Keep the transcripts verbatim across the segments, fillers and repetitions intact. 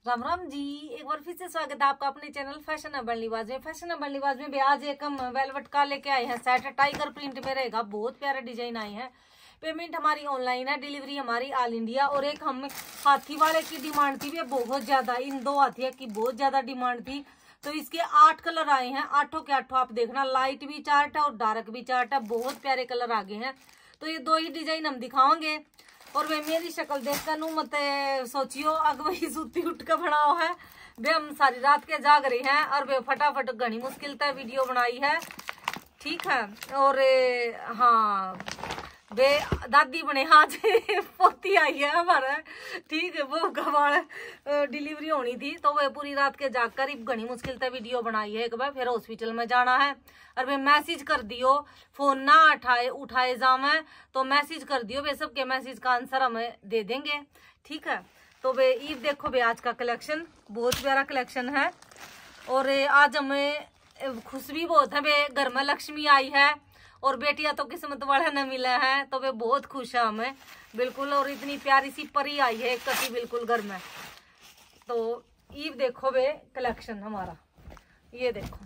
राम राम जी, एक बार फिर से स्वागत है आपका अपने चैनल फैशनेबल लिबाज में। फैशनेबल लिबाज में भी आज एक हम वेलवेट का लेके आए हैं सेट। टाइगर प्रिंट में रहेगा, बहुत प्यारा डिजाइन आए हैं। पेमेंट हमारी ऑनलाइन है, डिलीवरी हमारी ऑल इंडिया। और एक हम हाथी वाले की डिमांड थी, बहुत ज्यादा, इन दो हाथी की बहुत ज्यादा डिमांड थी, तो इसके आठ कलर आए हैं। आठों के आठों आप देखना, लाइट भी चार्ट है और डार्क भी चार्ट है, बहुत प्यारे कलर आ गए हैं। तो ये दो ही डिजाइन हम दिखाओगे। और वे मेरी शक्ल देखकर नू मत सोचियो अग वही सूती उठ के बनाओ है। वे हम सारी रात के जाग रही हैं और वे फटाफट घनी मुश्किल से वीडियो बनाई है, ठीक है। और हाँ, वे दादी बने आज पोती आई है हमारा, ठीक है। वो गवाड़ डिलीवरी होनी थी, तो वे पूरी रात के जाग कर घनी मुश्किल से वीडियो बनाई है। एक बार फिर हॉस्पिटल में जाना है और वे मैसेज कर दियो, फोन ना उठाए उठाए जाम है तो मैसेज कर दियो, वे सबके मैसेज का आंसर हमें दे देंगे, ठीक है। तो वे ईद देखो वे आज का कलेक्शन बहुत प्यारा कलेक्शन है। और आज हमें खुश भी बहुत है, वे घर में लक्ष्मी आई है और बेटियां तो किस्मत वाले न मिले हैं, तो वे बहुत खुश है हमें बिल्कुल। और इतनी प्यारी सी परी आई है कटी बिल्कुल घर में। तो ईद देखो वे कलेक्शन हमारा, ये देखो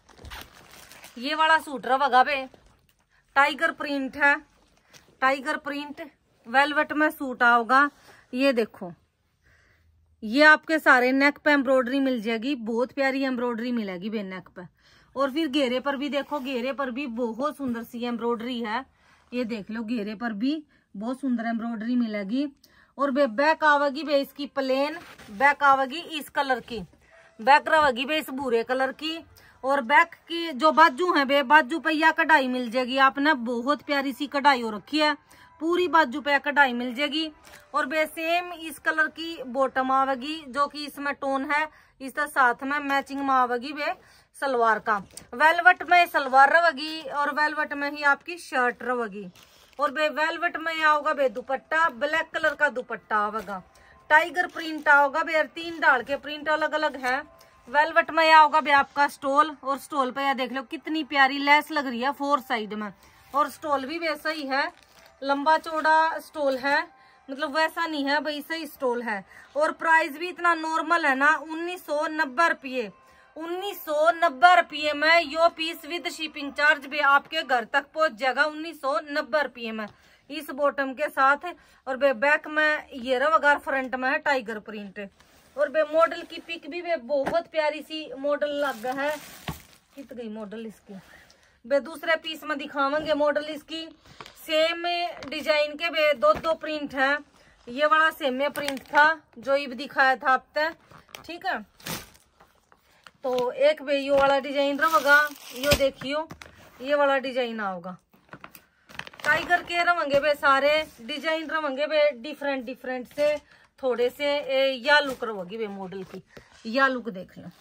ये वाला सूट रहा वे टाइगर प्रिंट है, टाइगर प्रिंट वेलवेट में सूट आओगा। ये देखो, ये आपके सारे नेक पे एम्ब्रॉयडरी मिल जाएगी, बहुत प्यारी एम्ब्रॉयडरी मिलेगी बे नेक पे। और फिर घेरे पर भी देखो, घेरे पर भी बहुत सुंदर सी एम्ब्रॉयडरी है, ये देख लो, घेरे पर भी बहुत सुंदर एम्ब्रॉयडरी मिलेगी। और बे बैक आवेगी बे इसकी प्लेन, बैक आवेगी इस कलर की, बैक रहेगी बे इस भूरे कलर की। और बैक की जो बाजू है बे, बाजू पे यह कढ़ाई मिल जाएगी आपने, बहुत प्यारी सी कढ़ाई हो रखी है, पूरी बाजू पे कढ़ाई मिल जाएगी। और बे सेम इस कलर की बॉटम आवेगी, जो कि इसमें टोन है, इसका साथ में मैचिंग में आवेगी बे सलवार का। वेलवेट में सलवार रहेगी और वेलवेट में ही आपकी शर्ट रहेगी। और बे वेलवेट में आओगा बे दुपट्टा, ब्लैक कलर का दुपट्टा आवेगा, टाइगर प्रिंट आओगा बे, तीन डाल के प्रिंट अलग अलग है। वेलवेट में आओगा बे आपका स्टोल, और स्टोल पे यह देख लो कितनी प्यारी लेस लग रही है फोर साइड में। और स्टोल भी वैसा ही है, लंबा चौड़ा स्टोल है, मतलब वैसा नहीं है भाई, सही स्टोल है। और प्राइस भी इतना नॉर्मल है ना, उन्नीस सौ नब्बे रुपये उन्नीस सौ नब्बे रुपये में यो पीस विद शिपिंग चार्ज भी आपके घर तक पहुंच जाएगा, उन्नीस सौ नब्बे रुपये में इस बॉटम के साथ। और बे बैक में ये रवगार, फ्रंट में है टाइगर प्रिंट। और बे मॉडल की पिक भी बे बहुत प्यारी सी मॉडल लग है, कित गई मॉडल इसकी, बे दूसरे पीस में दिखावेंगे मॉडल इसकी। सेम डिजाइन के बे दो दो प्रिंट है, ये वाला सेम प्रिंट था जो इब दिखाया था आप तक, ठीक है। तो एक बे ये वाला डिजाइन रहेगा, यो देखियो ये वाला डिजाइन आओगा, टाइगर के रहेंगे बे सारे डिजाइन रहेंगे बे डिफरेंट डिफरेंट से, थोड़े से या लुक रहेगी बे मॉडल की, या लुक देख लो।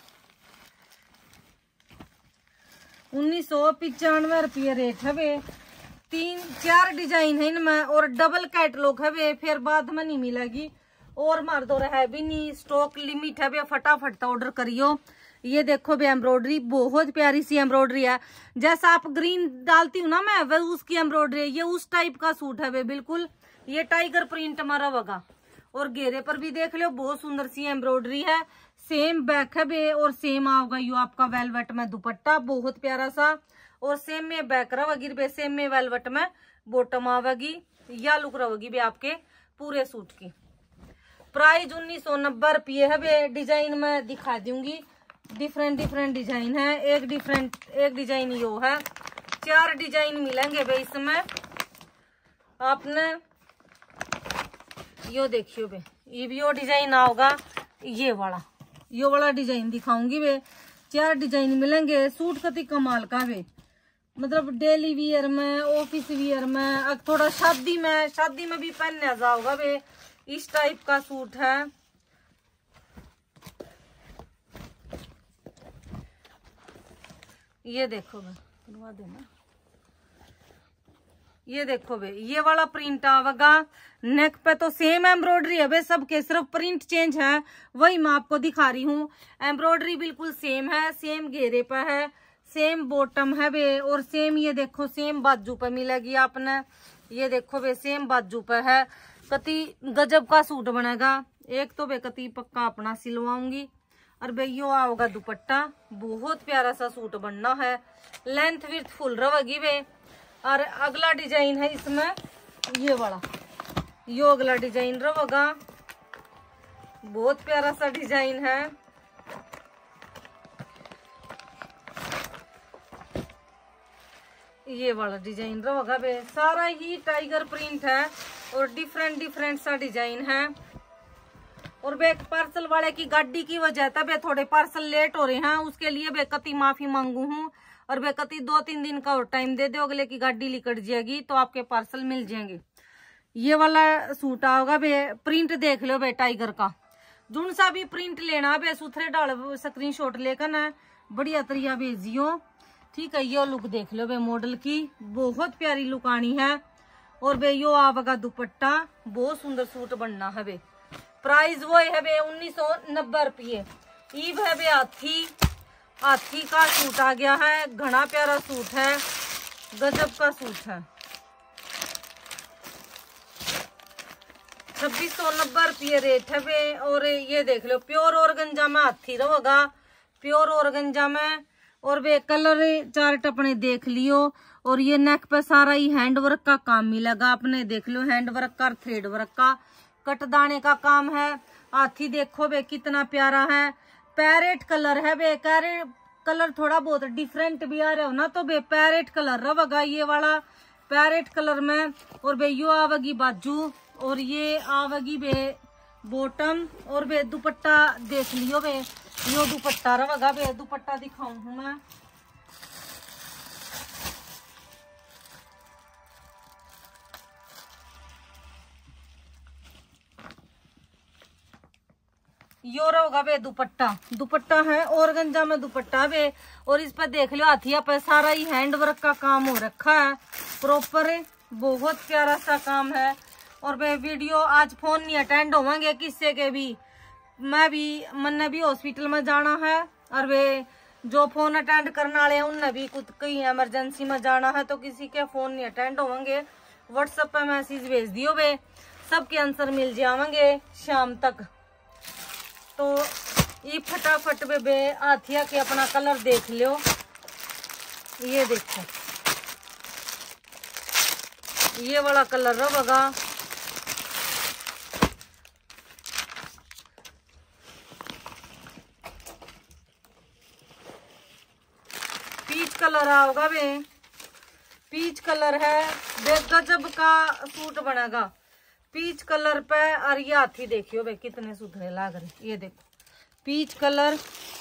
उन्नीस सौ पिचानवे रुपये रेट है बे, तीन चार डिजाइन है इनमें और डबल कैटलॉग है बे, फिर बाद में नहीं मिलेगी। और मार दो है भी नहीं, स्टॉक लिमिट है बे, फटाफट ऑर्डर करियो। ये देखो बे एम्ब्रॉयडरी बहुत प्यारी सी एम्ब्रॉयडरी है, जैसा आप ग्रीन डालती हूँ ना मैं, वह उसकी एम्ब्रॉयडरी है, ये उस टाइप का सूट है बे बिल्कुल। ये टाइगर प्रिंट हमारा होगा। और घेरे पर भी देख लो बहुत सुंदर सी एम्ब्रॉयडरी है, सेम बैक है बे। और सेम आओगा यू आपका वेलवेट में दुपट्टा बहुत प्यारा सा, और सेम में बैक रहेगी बे, सेम में वेलवेट में बॉटम आवेगी, या लुक रहेगी बे आपके पूरे सूट की। प्राइस उन्नीस सौ नब्बे रुपये है बे। डिजाइन में दिखा दूंगी, डिफरेंट डिफरेंट डिजाइन है, एक डिफरेंट एक डिजाइन यो है, चार डिजाइन मिलेंगे बे इसमें आपने। यो देखियो बे, ये भी यो डिजाइन आओगा, ये वाला यो वाला डिजाइन दिखाऊंगी बे, चार डिजाइन मिलेंगे। सूट कति कमाल का बे, मतलब डेली वियर में, ऑफिस वियर में, अब थोड़ा शादी में शादी में भी पहनने जाओगा बे, इस टाइप का सूट है। ये देखो बे, बनवा देना, ये देखो बे ये वाला प्रिंट आवेगा, नेक पे तो सेम एम्ब्रॉयडरी है बे सबके, सिर्फ प्रिंट चेंज है, वही मैं आपको दिखा रही हूँ। एम्ब्रॉयडरी बिल्कुल सेम है, सेम घेरे पे है, सेम बॉटम है बे। और सेम ये देखो सेम बाजू पे मिलेगी आपने, ये देखो बे सेम बाजू पे है, कति गजब का सूट बनेगा। एक तो बेकती पक्का अपना सिलवाऊंगी। और भाई यो आओगा दुपट्टा, बहुत प्यारा सा सूट बनना है, लेंथ विड्थ फुल रहेगी वे। और अगला डिजाइन है इसमें ये वाला, यो अगला डिजाइन रहेगा, बहुत प्यारा सा डिजाइन है। ये वाला डिजाइन रहेगा बे, सारा ही टाइगर प्रिंट है और डिफरेंट डिफरेंट सा डिजाइन है। और बे पार्सल वाले की गाड़ी की वजह था बे थोड़े पार्सल लेट हो रहे हैं, उसके लिए बेकती माफी मांगू हूँ। और बेकती दो तीन दिन का और टाइम दे दो, अगले की गाड़ी निकट जाएगी तो आपके पार्सल मिल जाएंगे। ये वाला सूट आओगा बे, प्रिंट देख लो बे टाइगर का, जुन सा भी प्रिंट लेना बे सुथरे डाल स्क्रीन शॉट लेकर ना बढ़िया तरिया भेजियो, ठीक है। ये लुक देख लो बे मॉडल की, बहुत प्यारी लुक आनी है। और बे यो आवेगा दुपट्टा, बहुत सुंदर सूट बनना है बे। प्राइस वो है बे उन्नीस सौ नब्बे रुपये। ईब है बे हाथी, हाथी का सूट आ गया है, घना प्यारा सूट है, गजब का सूट है। छब्बीस सौ नब्बे रुपये रेट है बे। और ये देख लो प्योर ऑर्गेन्जा में हाथी रहेगा, प्योर ऑर्गेन्जा में। और वे कलर चार्ट अपने देख लियो। और ये नेक पे सारा ही हैंड वर्क का काम मिलेगा, अपने देख लो हैंड वर्क का, थ्रेड वर्क का, कटदाने का काम है। हाथी देखो बे कितना प्यारा है, पैरेट कलर है बे, कैरेट कलर थोड़ा बहुत डिफरेंट भी आ रहा हो ना तो बे पैरेट कलर रहेगा ये वाला, पैरेट कलर में। और बे यो आवेगी बाजू, और ये आवेगी बे बॉटम। और बे दुपट्टा देख लियो बे, यो दुपट्टा रहेगा बे, दुपट्टा दिखाऊं हूं मैं। यो रहेगा बे दुपट्टा, दुपट्टा है ऑर्गेन्जा में दुपट्टा बे। और इस पर देख लो हाथिया पे सारा ही हैंड वर्क का काम हो रखा है प्रॉपर, बहुत प्यारा सा काम है। और बे वीडियो आज फोन नहीं अटेंड होंगे किससे के भी, मैं भी मन्ने भी हॉस्पिटल में जाना है। और वे जो फोन अटेंड करने वाले हैं उनने भी कुछ कहीं इमरजेंसी में जाना है, तो किसी के फोन नहीं अटेंड होंगे, व्हाट्सएप पे मैसेज भेज दियो बे, सबके आंसर मिल जाएंगे शाम तक। तो ये फटाफट बे बे हाथिया के अपना कलर देख लो, ये देखो ये वाला कलर रहेगा, पीच कलर आओगा बे, पीच कलर है बे, गजब का सूट बनेगा पीच कलर पे। और ये हाथी देखियो बे कितने सुथरे लग रहे, ये देखो पीच कलर,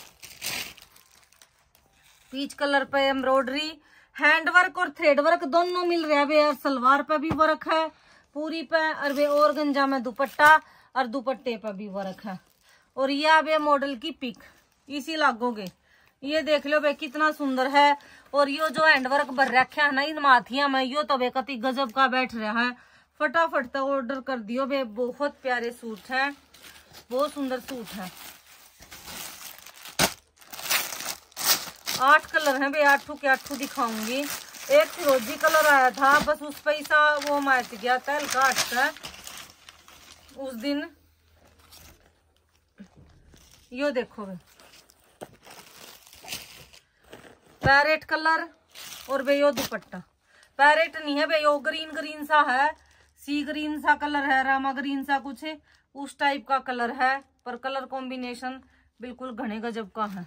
पीच कलर पे एम्ब्रॉयडरी, हैंड वर्क और थ्रेड वर्क दोनों मिल रहा है बे। और सलवार पे भी वर्क है पूरी पे, और बे ऑर्गेन्जा में दुपट्टा, और दुपट्टे पे भी वर्क है। और ये बे मॉडल की पिक इसी लागोगे, ये देख लो बे कितना सुंदर है। और यो जो हैंड वर्क भर रखा है ना इन माथिया में, यो तो बे कति गजब का बैठ रहा है। फटाफट तो ऑर्डर कर दियो बे, बहुत प्यारे सूट हैं, बहुत सुंदर सूट है। आठ कलर हैं बे, आठों के आठों दिखाऊंगी। एक फिरोजी कलर आया था, बस उस पैसा वो मार गया था हल्का हट उस दिन। यो देखो बे पैरेट कलर, और बे यो दुपट्टा पैरेट नहीं है बे, यो ग्रीन ग्रीन सा है, सी ग्रीन सा कलर है, रामा ग्रीन सा कुछ है उस टाइप का कलर है, पर कलर कॉम्बिनेशन बिल्कुल घने गजब का है।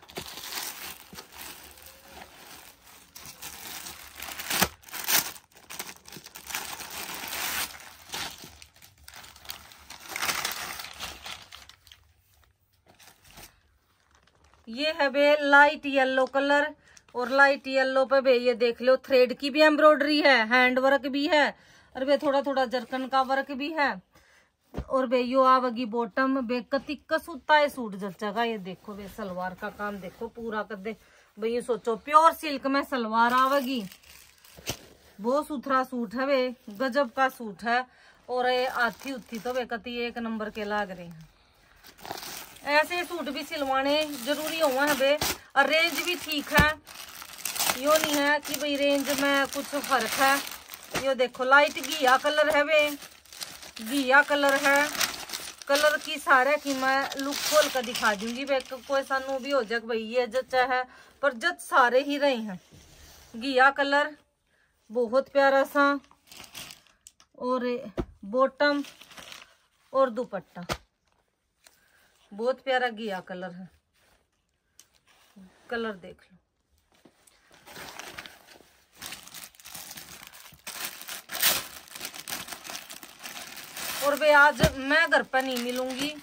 ये है बे लाइट येलो कलर, और लाइट येलो पे बे ये देख लो थ्रेड की भी एम्ब्रॉयडरी है, हैंड वर्क भी है, और बे थोड़ा थोड़ा जरकन का वर्क भी है। और बे यो आवेगी बॉटम, बे कति कसूता है सूट जचेगा। ये देखो बे सलवार का काम देखो पूरा कर दे बे, ये सोचो प्योर सिल्क में सलवार आवेगी, बहुत सुथरा सूट है बे, गजब का सूट है। और ये आथी उथी तो बे कति एक नंबर के लाग रहे हैं। ऐसे सूट भी सिलवाने जरूरी हुआ है बे, और रेंज भी ठीक है, यो नहीं है कि भाई रेंज में कुछ फर्क है। यो देखो लाइट घिया कलर है बे, घिया कलर है, कलर की सारे की मैं लुक खोल कर दिखा दूंगी भाई, कोई सानू भी हो जाए भाई ये जचा है, पर जच सारे ही रहे हैं। घिया कलर बहुत प्यारा सा, और बॉटम और दुपट्टा बहुत प्यारा घिया कलर है। कलर देख लो, और वे आज मैं घर पर नहीं मिलूंगी,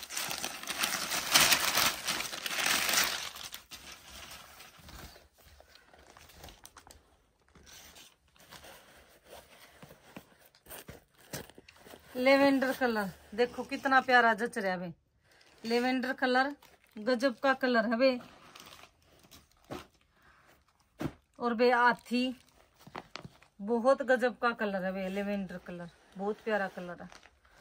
लेवेंडर कलर देखो कितना प्यारा जच रहा है भाई। लेवेंडर कलर गजब का कलर है भाई, और बे हाथी बहुत गजब का कलर है भाई। लेवेंडर कलर बहुत प्यारा कलर है।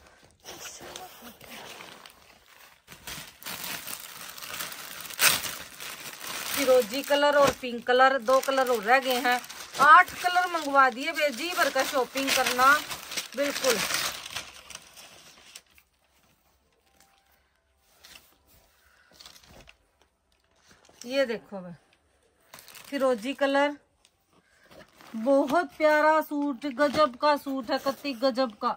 फिरोजी कलर और पिंक कलर दो कलर और रह गए हैं। आठ कलर मंगवा दिए बे, जी भर का शॉपिंग करना बिल्कुल। ये देखो बे फिरोजी कलर बहुत प्यारा सूट, गजब का सूट है, कति गजब का।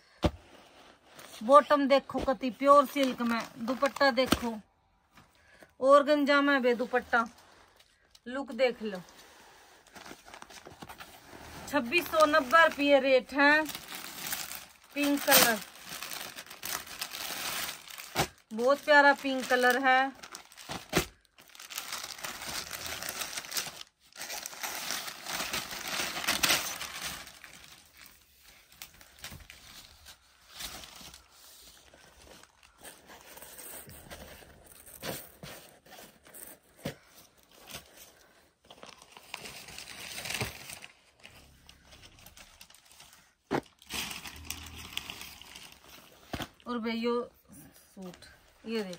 बॉटम देखो कति प्योर सिल्क में, दुपट्टा देखो और गंजा में बे दुपट्टा, लुक देख लो। छब्बीस सौ नब्बे रुपये रेट है। पिंक कलर बहुत प्यारा पिंक कलर है। और भैया सूट ये देख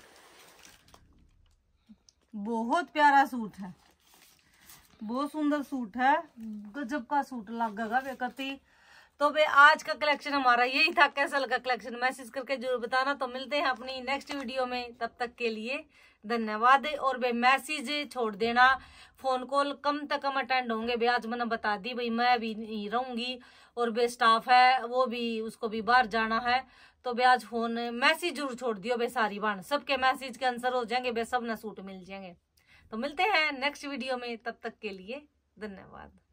बहुत प्यारा सूट है, बहुत सुंदर सूट है, गजब का सूट लगेगा बेकती। तो बे आज का कलेक्शन हमारा यही था। कैसा लगा कलेक्शन मैसेज करके जरूर बताना। तो मिलते हैं अपनी नेक्स्ट वीडियो में, तब तक के लिए धन्यवाद। और बे मैसेज छोड़ देना, फोन कॉल कम से कम अटेंड होंगे बे। आज मैंने बता दी भाई मैं भी नहीं रहूंगी, और बे स्टाफ है वो भी, उसको भी बाहर जाना है। तो बे आज फोन मैसेज जरूर छोड़ दियो बे, सारी बाण सबके मैसेज के आंसर हो जाएंगे बे, सब ना सूट मिल जाएंगे। तो मिलते हैं नेक्स्ट वीडियो में, तब तक के लिए धन्यवाद।